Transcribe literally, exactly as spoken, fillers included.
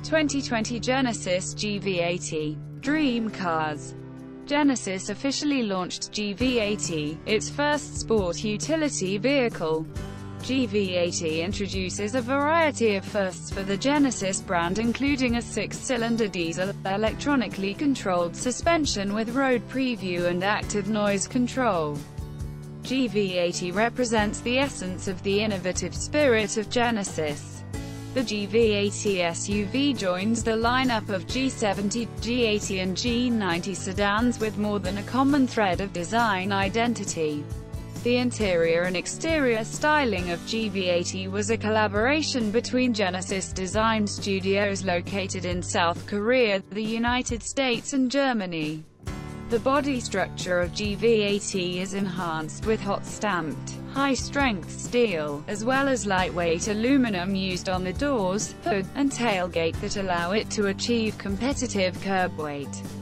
twenty twenty Genesis G V eighty. Dream cars. Genesis officially launched G V eighty, its first sport utility vehicle. G V eighty introduces a variety of firsts for the Genesis brand, including a six-cylinder diesel, electronically controlled suspension with road preview and active noise control. G V eighty represents the essence of the innovative spirit of Genesis. The G V eighty S U V joins the lineup of G seventy, G eighty and G ninety sedans with more than a common thread of design identity. The interior and exterior styling of G V eighty was a collaboration between Genesis design studios located in South Korea, the United States and Germany. The body structure of G V eighty is enhanced with hot-stamped, high-strength steel, as well as lightweight aluminum used on the doors, hood, and tailgate that allow it to achieve competitive curb weight.